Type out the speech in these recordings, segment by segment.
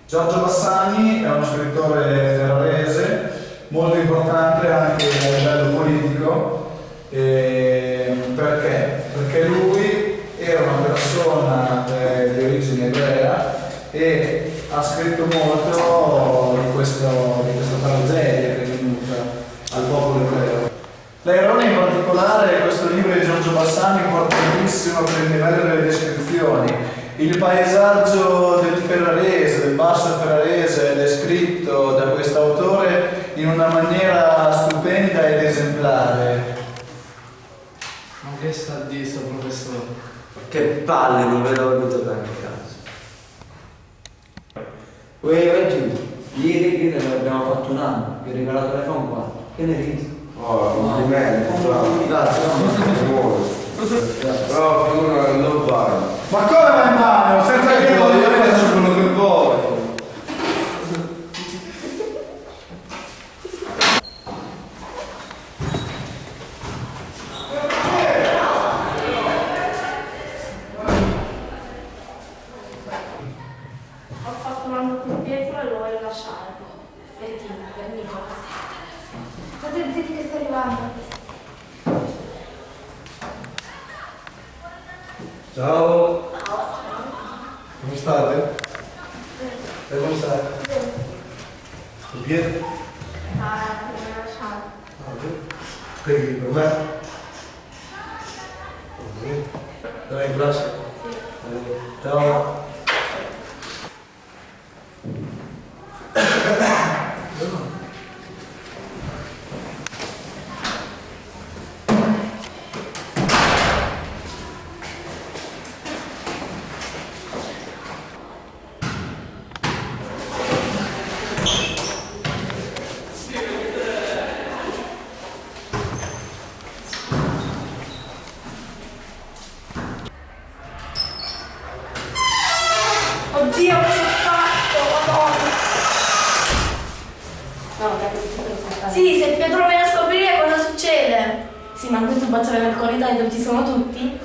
Giorgio Bassani è uno scrittore ferrarese molto importante anche a livello politico. Perché? Perché lui era una persona di origine ebrea e ha scritto molto di questa tragedia che è venuta al popolo ebreo. L'Airone in particolare, questo libro di Giorgio Bassani, è importantissimo per il livello delle descrizioni. Il paesaggio del Ferrarese, del basso Ferrarese, è descritto da questo autore in una maniera stupenda ed esemplare. Ma che sta di sto professore? Che palle, non vedo venuto bene a casa. Vai giù, ieri abbiamo fatto un anno, vi ho regalato l'iPhone 4. Che ne dici? Oh, complimenti, bravo. Grazie, Però figura che non vai. Ma come va in mano? Senza che Io faccio quello che voglio. Ho fatto un anno con Pietro e lo voglio lasciare. Per chi? Per Nicola. State zitti che sta arrivando. Ciao! Come state? E come stai? E Pietro? Ah, lo voglio lasciare. Perché per me? Dai in classe? Ciao! Oddio, cosa ho fatto? Madonna. No, dai, sì, se Pietro viene a scoprire cosa succede. Sì, ma questo baciare nel corridoio dove ci sono tutti?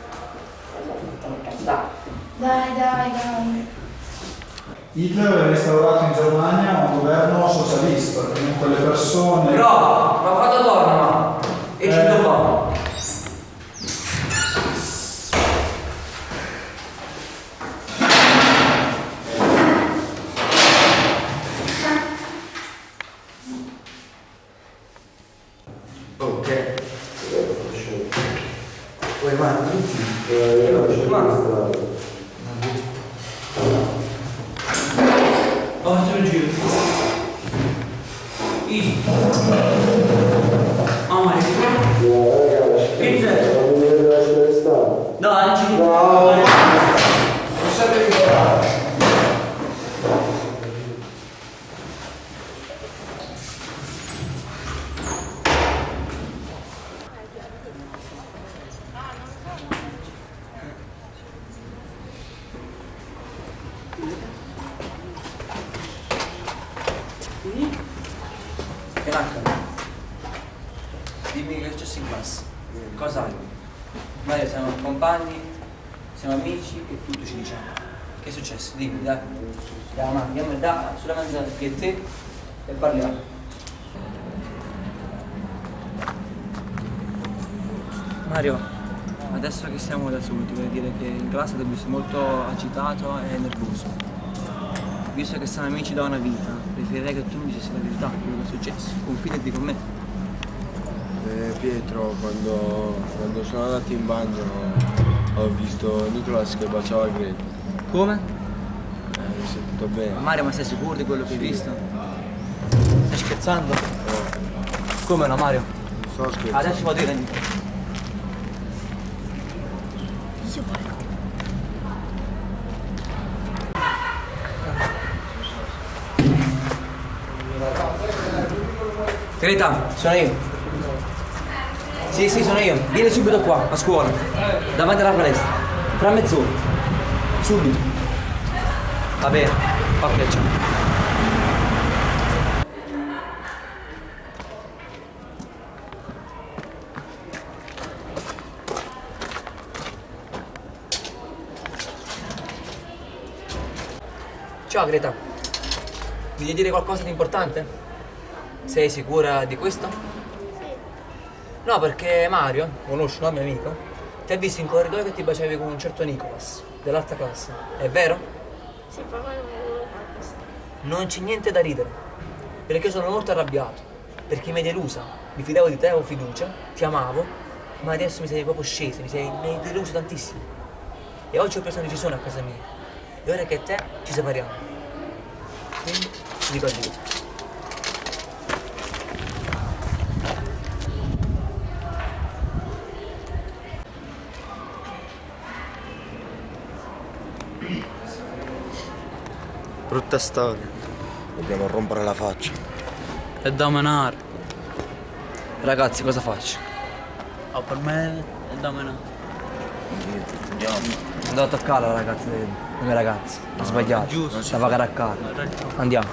Dai. Hitler aveva instaurato in Germania un governo socialista, comunque le persone... Però, ma quando torna, ma? E ci dopo? Ok. Poi ma tutti? Oh, faccio il giro. Easy. Oh, ma che c'è? No, oggi No, non sapete migliorare. Dimmi che è successo in classe. Cosa hai? Mario, siamo compagni, siamo amici e tutto ci diciamo. Che è successo? Dimmi, dai. Andiamo sulla mangiata qui e te e parliamo. Mario, adesso che siamo da solo, ti voglio dire che in classe ti ho visto molto agitato e nervoso. Visto che siamo amici da una vita, preferirei che tu mi dicessi la verità, quello che è successo. Confidati con me. Pietro, quando sono andato in bagno ho visto Nicolas che baciava Greta. Come? Mi ho sentito bene. Mario, ma sei sicuro di quello che hai visto? Stai scherzando? Come no, Mario? Non sto scherzando. Adesso vado io, dai. Greta, sono io. Sì, sono io. Vieni subito qua, a scuola. Davanti alla palestra. Fra mezz'ora. Subito. Va bene. Ok, ciao. Ciao Greta. Ti devi dire qualcosa di importante? Sei sicura di questo? Sì. No, perché Mario, conosci, no, mio amico, ti ha visto in corridoio che ti baciavi con un certo Nicolas, dell'alta classe. È vero? Sì, papà non volevo fare questo. Non c'è niente da ridere, perché io sono molto arrabbiato, perché mi hai delusa, mi fidavo di te, avevo fiducia, ti amavo, ma adesso mi sei proprio scesa, mi hai deluso tantissimo. E oggi ho preso una decisione a casa mia, e ora che te ci separiamo. Quindi ti dico addio. Brutta storia. Dobbiamo rompere la faccia. È da menare. Ragazzi, cosa faccio? Oh, per me è da menare. Andiamo. Andavo a toccare la ragazza delle mie ragazze. Ho sbagliato. giusto. Da pagare a casa. Andiamo.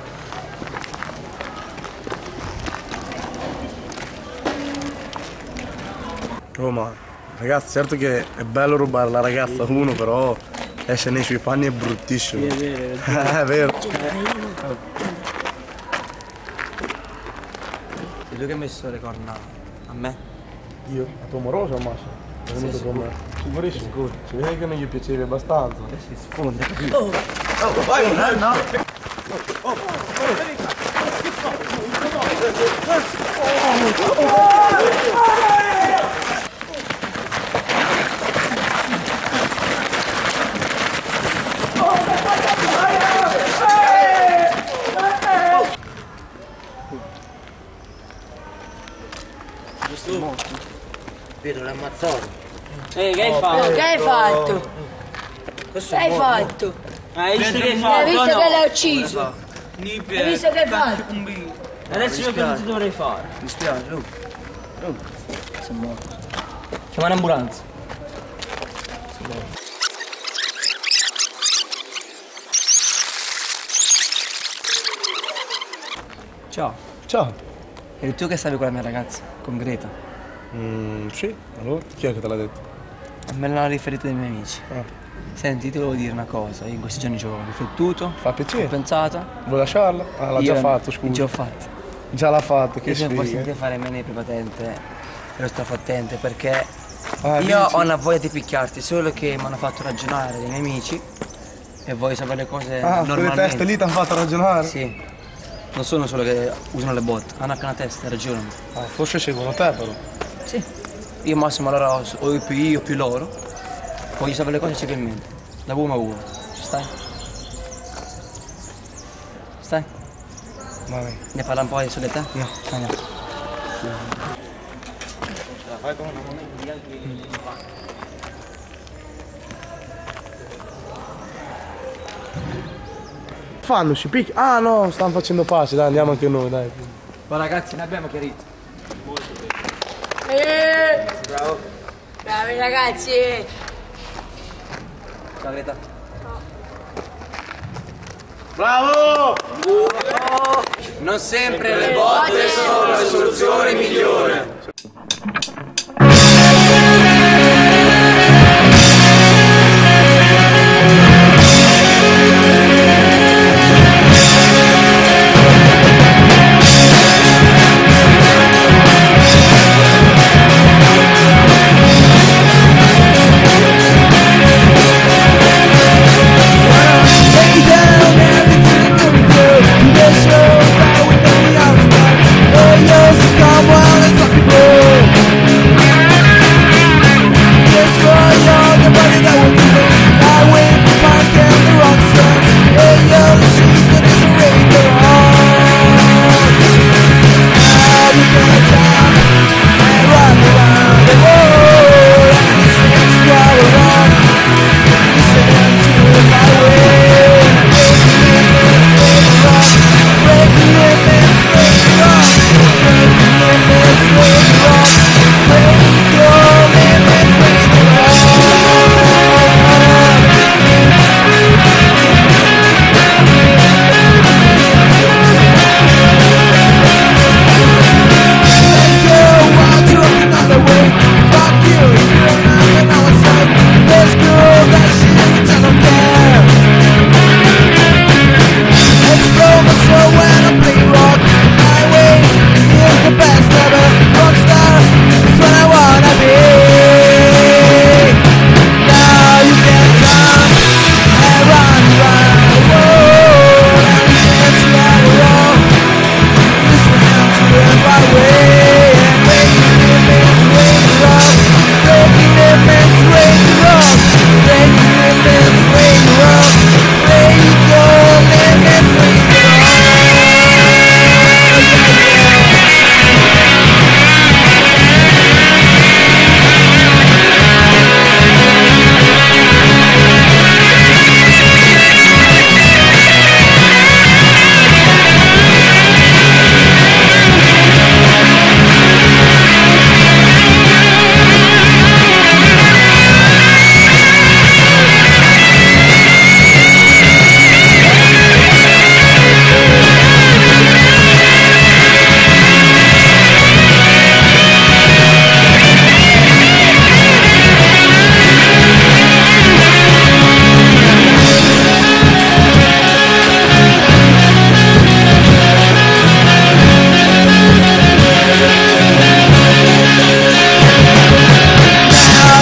Oh, ma ragazzi, certo che è bello rubare la ragazza a uno, però essere nei suoi panni è bruttissimo. Sì, è vero. È vero. Sei tu che hai messo le corna a me? Io? A tuo moroso ammazzo? È venuto Sì, con me. Sicurissimo? Sicuro. Si vede che non gli piacevi abbastanza. Si sfonda. Pietro l'ha ammazzato. Che hai fatto? Che hai fatto? Che hai fatto? Hai visto che hai Hai fatto? visto No. che l'hai ucciso? Hai visto che hai fatto? Adesso io cosa ti dovrei fare? Mi spiace, Lu. Sei morto. Chiama un'ambulanza. Ciao. Ciao. Eri tu che stavi con la mia ragazza? Con Greta? Sì, allora chi è che te l'ha detto? Me l'hanno riferito dei miei amici. Ah. Senti, ti devo dire una cosa. Io in questi giorni ci ho riflettuto, Fa ho piacere. pensato. Vuoi lasciarla? Ah, l'ha già fatto, scusa. Già ho fatto. Già l'ha fatto, che Io se vuoi sfiga. sentire fare meno di prepotente, lo strafattente, perché Ah, io dici? ho una voglia di picchiarti, solo che mi hanno fatto ragionare dei miei amici e voglio sapere le cose Ah, quelle normalmente. teste lì ti hanno fatto ragionare? Sì. Non sono solo che usano le botte, hanno anche una testa, ragionano. Ah, forse seguono te però. Sì. Io massimo allora o più io più loro. Voglio sapere le cose civilmente. Da uomo a uomo. Ci stai? Stai? Vai. Ne parla un po' sulle te? No. Andiamo. Fanno, si picchia. Ah no, stanno facendo pace, dai, andiamo anche noi, dai. Ma ragazzi, ne abbiamo chiarito. Bravo. Bravi ragazzi. Ciao Greta. Bravo! Non sempre le botte sono la soluzione migliore. Years to come, well, it's like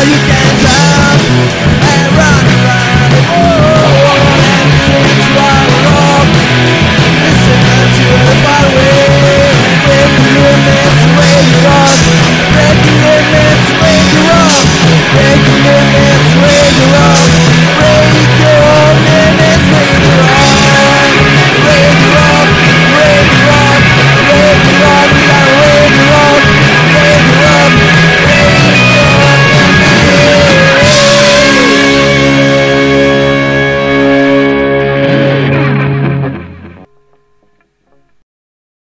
you can jump and run around the world and sing to our rock. Listen to the far away, break the limits, where you